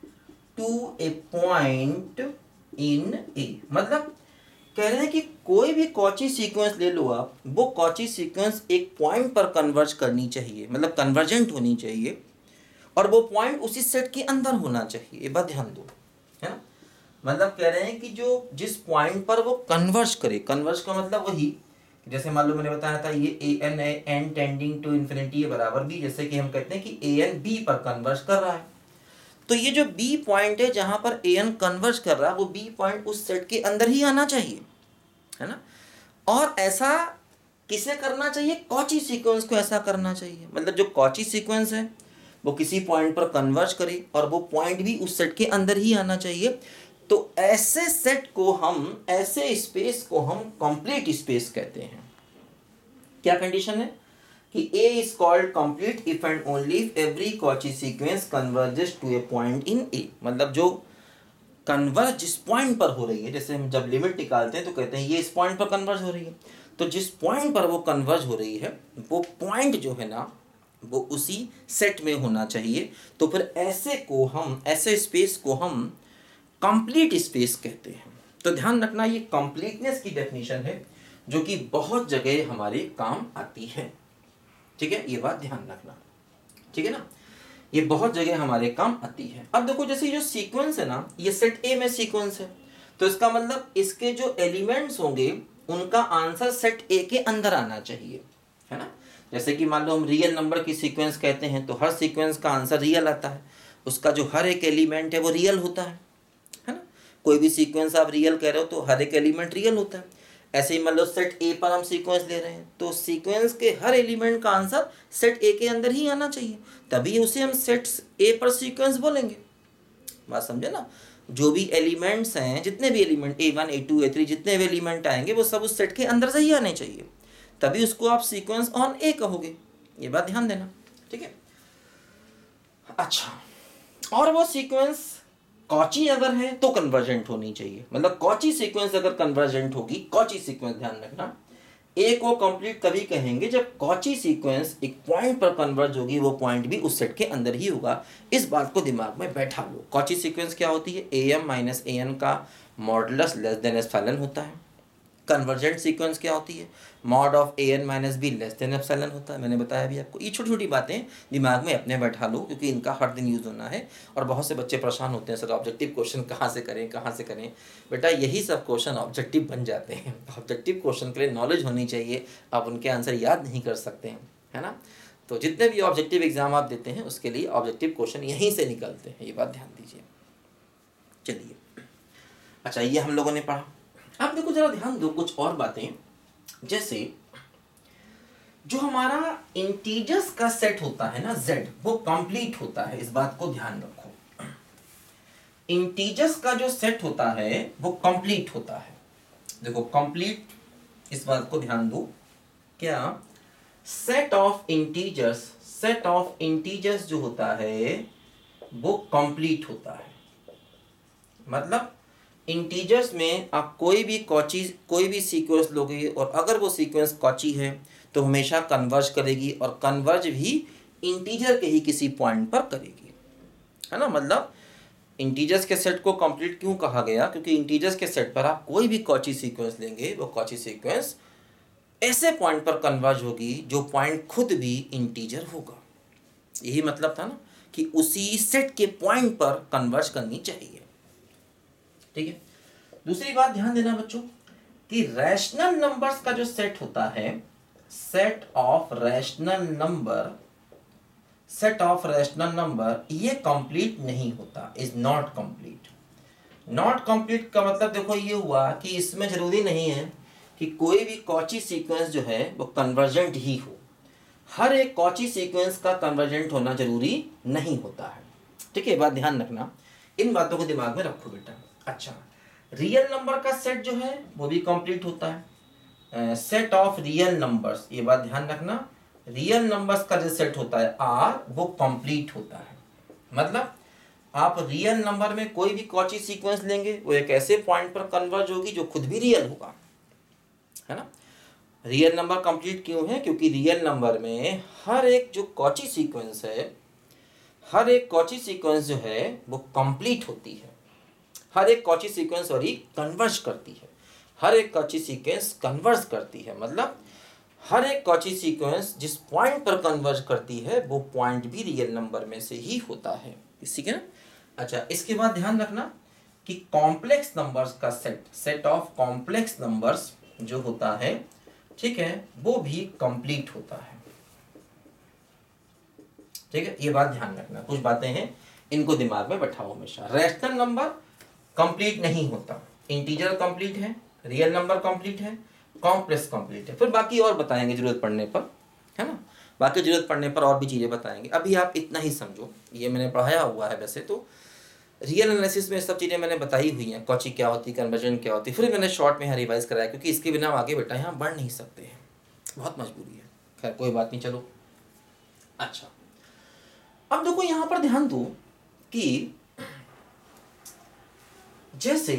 to a point in A। मतलब कह रहे हैं कि कोई भी कॉची सीक्वेंस ले लो आप, वो कॉची सीक्वेंस एक पॉइंट पर कन्वर्ज करनी चाहिए, मतलब कन्वर्जेंट होनी चाहिए, और वो पॉइंट उसी सेट के अंदर होना चाहिए। ये बात ध्यान दो, है ना। मतलब कह रहे हैं कि जो जिस पॉइंट पर वो कन्वर्ज करे, कन्वर्ज का मतलब वही, जैसे मान लो मैंने बताया था ये ए एन है, एन टेंडिंग टू इन्फिनिटी बराबर बी, जैसे कि हम कहते हैं कि ए एन बी पर कन्वर्ज कर रहा है, तो ये जो बी पॉइंट है जहां पर ए एन कन्वर्ज कर रहा है, वो बी पॉइंट उस सेट के अंदर ही आना चाहिए, है ना। और ऐसा किसे करना चाहिए, कॉची सीक्वेंस को ऐसा करना चाहिए, मतलब जो कॉची सीक्वेंस है वो किसी पॉइंट पर कन्वर्ज करे और वो पॉइंट भी उस सेट के अंदर ही आना चाहिए। तो ऐसे सेट को हम, ऐसे स्पेस को हम कंप्लीट स्पेस कहते हैं। क्या कंडीशन है कि A is called complete if and only if every Cauchy sequence converges to a point in A। मतलब जो कन्वर्ज जिस पॉइंट पर हो रही है, जैसे हम जब लिमिट निकालते हैं तो कहते हैं ये इस पॉइंट पर कन्वर्ज हो रही है, तो जिस पॉइंट पर वो कन्वर्ज हो रही है वो पॉइंट जो है ना वो उसी सेट में होना चाहिए। तो फिर ऐसे को हम, ऐसे स्पेस को हम कंप्लीट स्पेस कहते हैं। तो ध्यान रखना ये कंप्लीटनेस की डेफिनेशन है जो कि बहुत जगह हमारे काम आती है। ठीक है, ये बात ध्यान रखना, ठीक है ना, ये बहुत जगह हमारे काम आती है। अब देखो जैसे ये जो सीक्वेंस है ना, ये सेट ए में सीक्वेंस है, तो इसका मतलब इसके जो एलिमेंट्स होंगे उनका आंसर सेट ए के अंदर आना चाहिए, है ना। जैसे कि मान लो हम रियल नंबर की सीक्वेंस कहते हैं तो हर सीक्वेंस का आंसर रियल आता है, उसका जो हर एक एलिमेंट है वो रियल होता है ना। कोई भी सीक्वेंस आप रियल कह रहे हो तो हर एक एलिमेंट रियल होता है। ऐसे ही मान लो सेट ए पर हम सीक्वेंस ले रहे हैं तो सीक्वेंस के हर एलिमेंट का आंसर सेट ए के अंदर ही आना चाहिए, तभी उसे हम सेट ए पर सीक्वेंस बोलेंगे। बात समझे ना, जो भी एलिमेंट्स हैं, जितने भी एलिमेंट A1 A2 A3 जितने भी एलिमेंट आएंगे वो सब उस सेट के अंदर से ही आने चाहिए, तभी उसको आप सीक्वेंस ऑन ए कहोगे। ये बात ध्यान देना, ठीक है। अच्छा, और वो सीक्वेंस कॉची अगर है तो कन्वर्जेंट होनी चाहिए, मतलब कॉची सीक्वेंस अगर कन्वर्जेंट होगी, कॉची सीक्वेंस ध्यान रखना, ए को कंप्लीट तभी कहेंगे जब कॉची सीक्वेंस एक पॉइंट पर कन्वर्ज होगी, वो पॉइंट भी उस सेट के अंदर ही होगा। इस बात को दिमाग में बैठा लो। कॉची सीक्वेंस क्या होती है? am माइनस an का मॉडुलस लेस देन एप्सिलॉन होता है। कन्वर्जेंट सीक्वेंस क्या होती है? Mod of an minus b less than epsilon होता है। मैंने बताया भी आपको। ये छोटी छोटी बातें दिमाग में अपने बैठा लो, क्योंकि इनका हर दिन यूज़ होना है। और बहुत से बच्चे परेशान होते हैं, सर ऑब्जेक्टिव क्वेश्चन कहाँ से करें, कहाँ से करें। बेटा यही सब क्वेश्चन ऑब्जेक्टिव बन जाते हैं। ऑब्जेक्टिव क्वेश्चन के लिए नॉलेज होनी चाहिए, आप उनके आंसर याद नहीं कर सकते हैं, है ना। तो जितने भी ऑब्जेक्टिव एग्जाम आप देते हैं उसके लिए ऑब्जेक्टिव क्वेश्चन यहीं से निकलते हैं, ये बात ध्यान दीजिए। चलिए, अच्छा ये हम लोगों ने पढ़ा। अब देखो जरा ध्यान दो कुछ और बातें, जैसे जो हमारा इंटीजर्स का सेट होता है ना z, वो कंप्लीट होता है। इस बात को ध्यान रखो, इंटीजर्स का जो सेट होता है वो कंप्लीट होता है। देखो कंप्लीट, इस बात को ध्यान दो, क्या सेट ऑफ इंटीजर्स जो होता है वो कंप्लीट होता है। मतलब इंटीजर्स में आप कोई भी सीक्वेंस लोगे और अगर वो सीक्वेंस कॉची है तो हमेशा कन्वर्ज करेगी, और कन्वर्ज भी इंटीजर के ही किसी पॉइंट पर करेगी, है ना। मतलब इंटीजर्स के सेट को कंप्लीट क्यों कहा गया? क्योंकि इंटीजर्स के सेट पर आप कोई भी कॉची सीक्वेंस लेंगे, वो कॉची सीक्वेंस ऐसे पॉइंट पर कन्वर्ज होगी जो पॉइंट खुद भी इंटीजर होगा। यही मतलब था ना कि उसी सेट के पॉइंट पर कन्वर्ज करनी चाहिए, ठीक है। दूसरी बात ध्यान देना बच्चों कि रैशनल नंबर्स का जो सेट होता है, सेट ऑफ रैशनल नंबर, ये कंप्लीट नहीं होता, is not complete. Not complete का मतलब देखो ये हुआ कि इसमें जरूरी नहीं है कि कोई भी कॉची सीक्वेंस जो है वो कन्वर्जेंट ही हो। हर एक कॉची सीक्वेंस का कन्वर्जेंट होना जरूरी नहीं होता है, ठीक है। बात ध्यान रखना, इन बातों को दिमाग में रखो बेटा। अच्छा, रियल नंबर का सेट जो है वो भी कंप्लीट होता है, सेट ऑफ रियल नंबर्स, ये बात ध्यान रखना, रियल नंबर्स का जो सेट होता है आर, वो कंप्लीट होता है। मतलब आप रियल नंबर में कोई भी कॉची सीक्वेंस लेंगे, वो एक ऐसे पॉइंट पर कन्वर्ज होगी जो खुद भी रियल होगा, है ना। रियल नंबर कंप्लीट क्यों है? क्योंकि रियल नंबर में हर एक जो कॉची सीक्वेंस है, हर एक कॉची सीक्वेंस जो है वो कंप्लीट होती है। हर एक कॉची सीक्वेंस कन्वर्ज करती है, हर एक कॉची सीक्वेंस कन्वर्ज करती है। मतलब हर एक कॉची सीक्वेंस जिस पॉइंट पर कन्वर्ज करती है वो पॉइंट भी रियल नंबर में से ही होता है, ठीक है ना। अच्छा, इसके बाद ध्यान रखना कि कॉम्प्लेक्स नंबर्स का सेट ऑफ कॉम्प्लेक्स नंबर्स जो होता है, ठीक है, वो भी कंप्लीट होता है, ठीक है। ये बात ध्यान रखना, कुछ बातें हैं इनको दिमाग में बैठाओ हमेशा। रैशनल नंबर कंप्लीट नहीं होता, इंटीजर कंप्लीट है, रियल नंबर कंप्लीट है, कॉम्प्लेक्स कंप्लीट है। फिर बाकी और बताएंगे जरूरत पड़ने पर, है ना। बाकी जरूरत पड़ने पर और भी चीज़ें बताएंगे। अभी आप इतना ही समझो, ये मैंने पढ़ाया हुआ है। वैसे तो रियल एनालिसिस में सब चीज़ें मैंने बताई हुई हैं, कॉची क्या होती, कन्वर्जन क्या होती, फिर मैंने शॉर्ट में यहाँ रिवाइज कराया, क्योंकि इसके बिना आगे बेटा यहाँ बढ़ नहीं सकते हैं, बहुत मजबूरी है। खैर कोई बात नहीं, चलो। अच्छा, अब देखो यहाँ पर ध्यान दो कि जैसे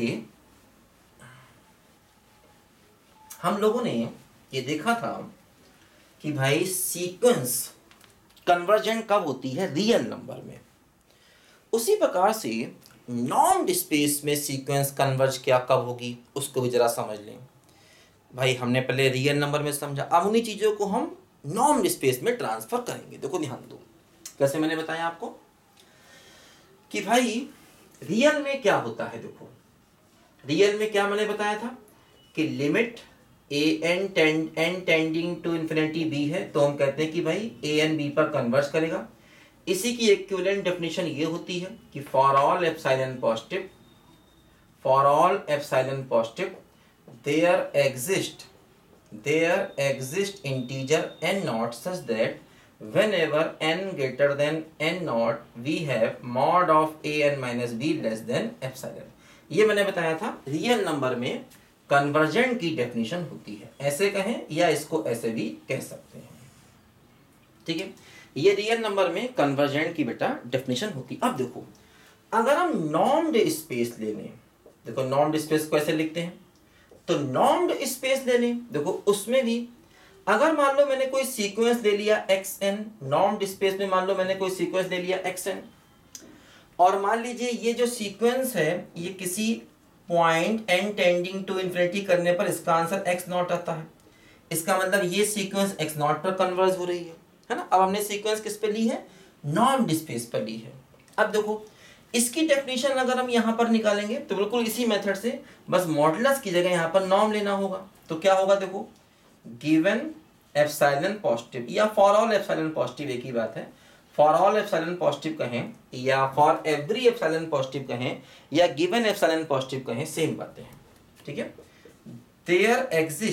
हम लोगों ने ये देखा था कि भाई सीक्वेंस कन्वर्जेंट कब होती है? रियल नंबर में। उसी प्रकार से नॉर्म्ड स्पेस में सीक्वेंस कन्वर्ज क्या कब होगी, उसको भी जरा समझ लें। भाई हमने पहले रियल नंबर में समझा, अब उन्हीं चीज़ों को हम नॉर्म्ड स्पेस में ट्रांसफर करेंगे। देखो ध्यान दो, कैसे मैंने बताया आपको कि भाई रियल में क्या होता है। देखो रियल में क्या मैंने बताया था कि limit n tending to infinity b है, तो हम कहते हैं कि भाई ए एन बी पर कन्वर्ज करेगा। इसी की इक्विवेलेंट डेफिनेशन ये होती है कि for all epsilon positive there exist integer n not such that whenever n greater than n naught we have mod of a n minus b less than epsilon। ये मैंने बताया था रियल नंबर में convergent की definition होती है, ऐसे कहें या इसको ऐसे भी कह सकते हैं, ठीक है। ये रियल नंबर में कन्वर्जेंट की बेटा डेफिनेशन होती है। अब देखो अगर हम नॉर्म्ड स्पेस ले लें, देखो नॉर्म्ड स्पेस को ऐसे लिखते हैं, तो नॉर्म्ड स्पेस ले लें, देखो उसमें भी अगर मान लो मैंने कोई सीक्वेंस ले लिया xn, नॉर्म्ड स्पेस में मान लो मैंने कोई सीक्वेंस ले लिया xn, और मान लीजिए ये जो सीक्वेंस है ये किसी point n tending to infinity करने पर इसका आंसर x नॉट आता है। इसका मतलब ये सीक्वेंस x नॉट पर कन्वर्ज हो रही है ना। अब हमने सीक्वेंस किस पे ली है, नॉर्म्ड स्पेस पर ली है। अब देखो इसकी डेफिनेशन अगर हम यहाँ पर निकालेंगे तो बिल्कुल इसी मेथड से, बस मॉडुलस की जगह यहाँ पर नॉर्म लेना होगा। तो क्या होगा, देखो गिवन एप्सिलॉन पॉजिटिव या फॉर ऑल एप्सिलॉन पॉजिटिव एक ही बात है, फॉर ऑल एप्सिलॉन पॉजिटिव कहें या फॉर एवरी एप्सिलॉन पॉजिटिव कहें या गिवन एप्सिलॉन पॉजिटिव कहें, सेम बातें हैं, ठीक है। There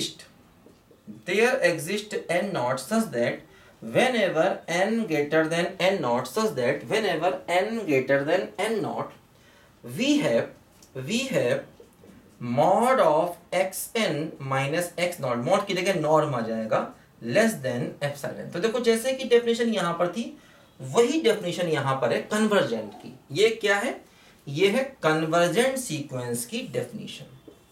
exist n not such that whenever n greater than n naught, such that whenever n greater than n naught we have mod of xn minus x naught, mod की जगह norm आ जाएगा, less than epsilon. तो देखो जैसे कि definition यहां पर थी वही डेफिनेशन यहां पर है कन्वर्जेंट की। ये क्या है, ये है कन्वर्जेंट सीक्वेंस की डेफिनेशन,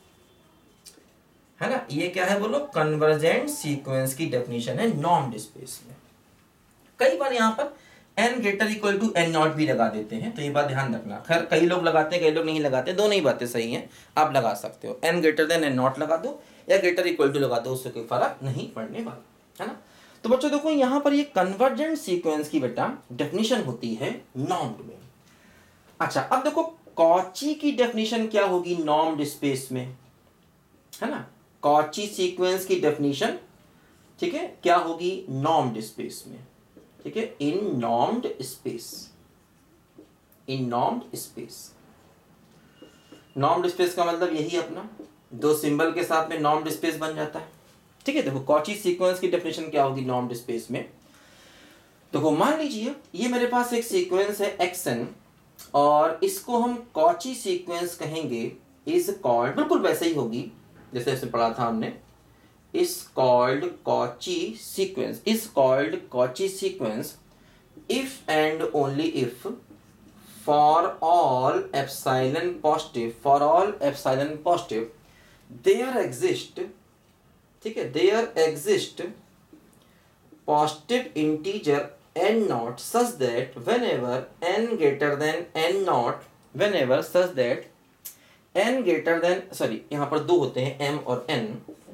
है ना। ये क्या है बोलो, कन्वर्जेंट सीक्वेंस की डेफिनेशन है नॉर्म्ड स्पेस में। कई बार यहाँ पर n greater equal to n not भी लगा देते हैं, तो ये बात ध्यान रखना। खैर कई लोग लगाते हैं, कई लोग नहीं लगाते, दोनों ही बातें सही हैं, आप लगा सकते हो। n greater than n not लगा दो या ग्रेटर इक्वल टू लगा दो, उससे कोई फर्क नहीं पड़ने वाला, है ना। तो बच्चों देखो यहाँ पर ये कन्वर्जेंट सीक्वेंस की बेटा डेफिनेशन होती है नॉर्म्ड में। अच्छा अब देखो कॉची की डेफिनेशन क्या होगी नॉर्म्ड स्पेस में, है ना। कॉची सीक्वेंस की डेफिनेशन, ठीक है, क्या होगी नॉर्म्ड स्पेस में, ठीक है, in normed space, in normed space. Normed space का मतलब यही अपना दो सिंबल के साथ में नॉर्म्ड स्पेस बन जाता है, ठीक है। देखो कॉची सीक्वेंस की डेफिनेशन क्या होगी नॉर्म्ड स्पेस में। देखो मान लीजिए ये मेरे पास एक सीक्वेंस है xn और इसको हम कॉची सीक्वेंस कहेंगे, इज कॉल्ड, बिल्कुल वैसे ही होगी जैसे ऐसे पढ़ा था हमने, is called Cauchy sequence, is called Cauchy sequence if and only if for all epsilon positive, for all epsilon positive there exist, ठीक है, there exist positive integer n naught such that whenever n greater than n naught, whenever such that n greater than, sorry यहाँ पर दो होते हैं m और n,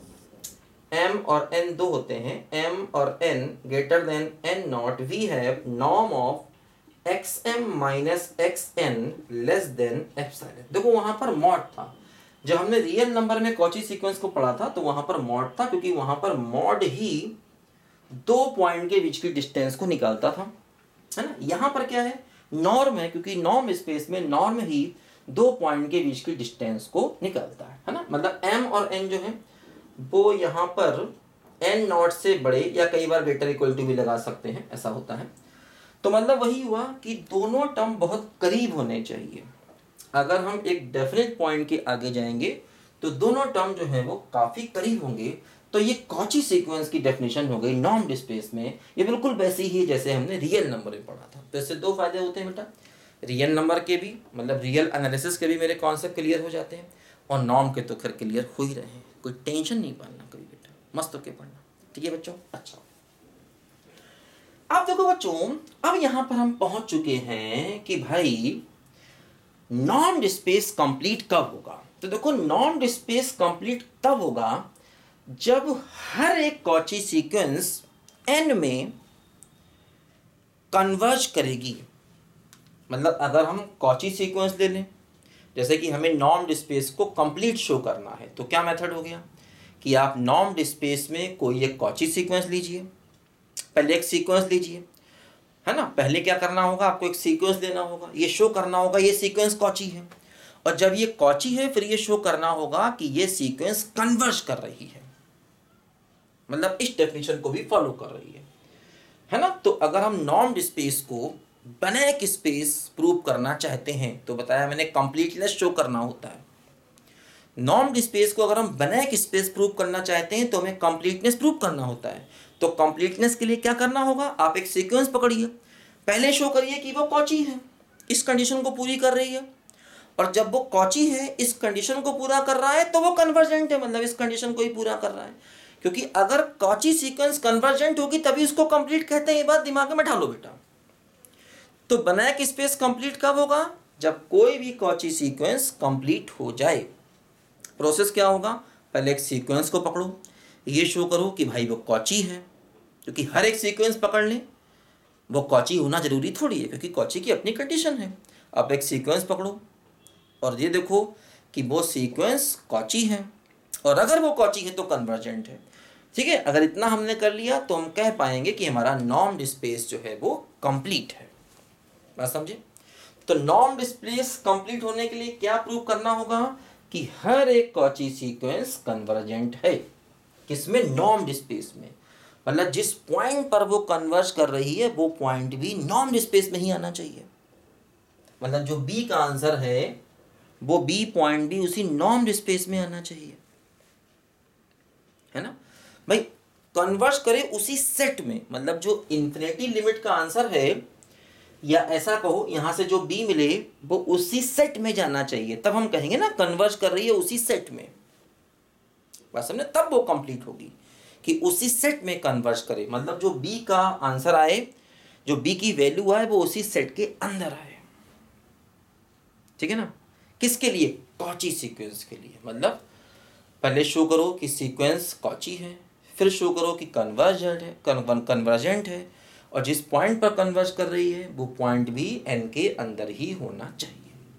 m और n दो होते हैं, m और n greater than n not, we have norm of xm minus xn less than epsilon. देखो वहां पर मॉड था, जब हमने रियल नंबर में कॉची सीक्वेंस को पढ़ा था तो वहां पर मॉड था, क्योंकि वहां पर मॉड ही दो पॉइंट के बीच की डिस्टेंस को निकालता था, है ना। यहाँ पर क्या है, नॉर्म है, क्योंकि नॉर्म स्पेस में नॉर्म ही दो पॉइंट के बीच की डिस्टेंस को निकालता है ना। मतलब m और n जो है वो यहाँ पर n नॉट से बड़े या कई बार ग्रेटर इक्वल टू भी लगा सकते हैं, ऐसा होता है। तो मतलब वही हुआ कि दोनों टर्म बहुत करीब होने चाहिए। अगर हम एक डेफिनेट पॉइंट के आगे जाएंगे तो दोनों टर्म जो है वो काफ़ी करीब होंगे। तो ये कॉची सीक्वेंस की डेफिनेशन हो गई नॉर्म्ड स्पेस में। ये बिल्कुल वैसी ही जैसे हमने रियल नंबर में पढ़ा था। तो इससे दो फायदे होते हैं बेटा, रियल नंबर के भी, मतलब रियल एनालिसिस के भी मेरे कॉन्सेप्ट क्लियर हो जाते हैं, और नॉर्म के तो खैर क्लियर हो ही रहे हैं। कोई टेंशन नहीं पालना कभी बेटा, मस्त होके पढ़ना, ठीक है बच्चों। अच्छा अब देखो बच्चों, अब यहां पर हम पहुंच चुके हैं कि भाई नॉर्म्ड स्पेस कंप्लीट कब होगा। तो देखो नॉर्म्ड स्पेस कंप्लीट तब होगा जब हर एक कॉची सीक्वेंस n में कन्वर्ज करेगी। मतलब अगर हम कॉची सीक्वेंस ले लें, जैसे कि हमें नॉर्म्ड स्पेस को कंप्लीट शो करना है, तो क्या मेथड हो गया कि आप नॉर्म्ड स्पेस में कोई एक कॉची सीक्वेंस लीजिए, पहले एक सीक्वेंस लीजिए, है ना। पहले क्या करना होगा, आपको एक सीक्वेंस लेना होगा, ये शो करना होगा ये सीक्वेंस कॉची है, और जब ये कॉची है फिर ये शो करना होगा कि ये सीक्वेंस कन्वर्ज कर रही है, मतलब इस डेफिनेशन को भी फॉलो कर रही है ना। तो अगर हम नॉर्म्ड स्पेस को बनैक स्पेस प्रूव करना चाहते हैं तो बताया मैंने कंप्लीटनेस शो करना होता है। नॉर्म्ड स्पेस को अगर हम बनैक स्पेस प्रूव करना चाहते हैं तो हमें कंप्लीटनेस प्रूव करना होता है। तो कंप्लीटनेस के लिए क्या करना होगा, आप एक सीक्वेंस पकड़िए, पहले शो करिए कि वो कॉची है, इस कंडीशन को पूरी कर रही है, और जब वो कॉची है इस कंडीशन को पूरा कर रहा है तो वो कन्वर्जेंट है, मतलब इस कंडीशन को ही पूरा कर रहा है। क्योंकि अगर कॉची सीक्वेंस कन्वर्जेंट होगी तभी उसको कंप्लीट कहते हैं, ये बात दिमाग में बैठा लो बेटा। तो बनाक स्पेस कंप्लीट कब होगा? जब कोई भी कॉची सीक्वेंस कंप्लीट हो जाए। प्रोसेस क्या होगा? पहले एक सीक्वेंस को पकड़ो, ये शो करो कि भाई वो कॉची है, क्योंकि हर एक सीक्वेंस पकड़ लें वो कॉची होना जरूरी थोड़ी है, क्योंकि कॉची की अपनी कंडीशन है। अब एक सीक्वेंस पकड़ो और ये देखो कि वो सीक्वेंस कॉची है, और अगर वो कॉची है तो कन्वर्जेंट है। ठीक है, अगर इतना हमने कर लिया तो हम कह पाएंगे कि हमारा नॉर्म्ड स्पेस जो है वो कंप्लीट है। बात समझे? तो नॉर्म्ड स्पेस कंप्लीट होने के लिए क्या प्रूव करना होगा? कि हर एक कॉची सीक्वेंस कन्वर्जेंट है। किसमें? नॉर्म्ड स्पेस में। मतलब जिस पॉइंट पर वो कन्वर्ज कर रही है वो पॉइंट भी नॉर्म्ड स्पेस में ही आना चाहिए। मतलब जो बी का आंसर है वो बी पॉइंट भी उसी नॉर्म्ड स्पेस में आना चाहिए, है ना भाई? कन्वर्ज करे उसी सेट में, मतलब जो इन्फिनिटी लिमिट का आंसर है, या ऐसा कहो यहां से जो बी मिले वो उसी सेट में जाना चाहिए, तब हम कहेंगे ना कन्वर्ज कर रही है उसी सेट में। बात समझे? तब वो कंप्लीट होगी कि उसी सेट में कन्वर्ज करे, मतलब जो बी का आंसर आए, जो बी की वैल्यू आए वो उसी सेट के अंदर आए। ठीक है ना? किसके लिए? कॉची सीक्वेंस के लिए। मतलब पहले शो करो कि सीक्वेंस कॉची है, फिर शो करो कि कन्वर्जेंट है, और जिस पॉइंट पर कन्वर्ज कर रही है वो पॉइंट भी एन के अंदर ही होना चाहिए।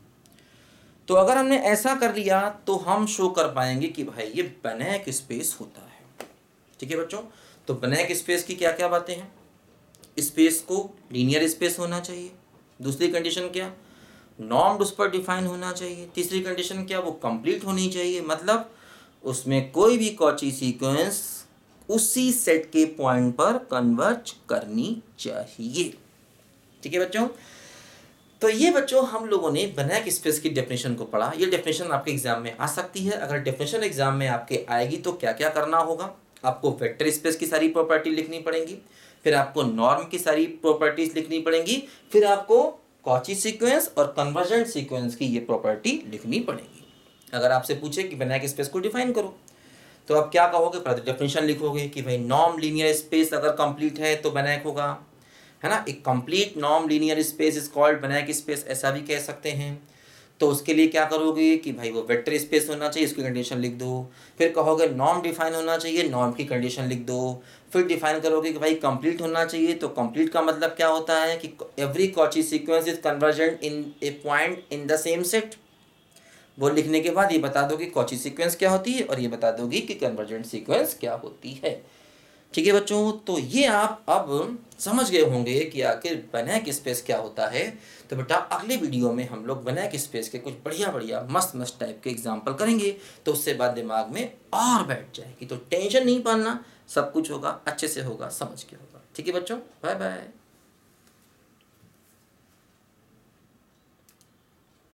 तो अगर हमने ऐसा कर लिया तो हम शो कर पाएंगे कि भाई ये बनाक स्पेस होता है। ठीक है बच्चों? तो बनाक स्पेस की क्या क्या बातें हैं? स्पेस को लीनियर स्पेस होना चाहिए। दूसरी कंडीशन क्या? नॉर्म्ड उस पर डिफाइन होना चाहिए। तीसरी कंडीशन क्या? वो कंप्लीट होनी चाहिए, मतलब उसमें कोई भी कॉची सीक्वेंस उसी सेट के पॉइंट पर कन्वर्ज करनी चाहिए। ठीक है बच्चों? तो ये बच्चों हम लोगों ने बनाक स्पेस की डेफिनेशन को पढ़ा। ये डेफिनेशन आपके एग्जाम में आ सकती है। अगर डेफिनेशन एग्जाम में आपके आएगी तो क्या क्या करना होगा? आपको वेक्टर स्पेस की सारी प्रॉपर्टी लिखनी पड़ेंगी, फिर आपको नॉर्म की सारी प्रॉपर्टीज लिखनी पड़ेंगी, फिर आपको कॉची सीक्वेंस और कन्वर्जेंट सीक्वेंस की ये प्रॉपर्टी लिखनी पड़ेगी। अगर आपसे पूछे कि बनाक स्पेस को डिफाइन करो तो आप क्या कहोगे? पहले डेफिनेशन लिखोगे कि भाई नॉर्म लीनियर स्पेस अगर कंप्लीट है तो बनाक होगा, है ना? एक complete norm linear space is called Banach space, ऐसा भी कह सकते हैं। तो उसके लिए क्या करोगे कि भाई वो वेक्टर स्पेस होना चाहिए, इसकी कंडीशन लिख दो। फिर कहोगे नॉर्म डिफाइन होना चाहिए, नॉर्म की कंडीशन लिख दो। फिर डिफाइन करोगे कि भाई कंप्लीट होना चाहिए, तो कंप्लीट का मतलब क्या होता है कि every Cauchy sequence is convergent in a point in the same set. वो लिखने के बाद ये बता दो कि कॉची सीक्वेंस क्या होती है और ये बता दोगी कि कन्वर्जेंट सीक्वेंस क्या होती है। ठीक है बच्चों? तो ये आप अब समझ गए होंगे कि आखिर बनाक स्पेस क्या होता है। तो बेटा अगले वीडियो में हम लोग बनाक स्पेस के कुछ बढ़िया बढ़िया मस्त मस्त टाइप के एग्जाम्पल करेंगे, तो उससे बाद दिमाग में और बैठ जाएगी। तो टेंशन नहीं पालना, सब कुछ होगा, अच्छे से होगा, समझ के होगा। ठीक है बच्चों? Bye bye.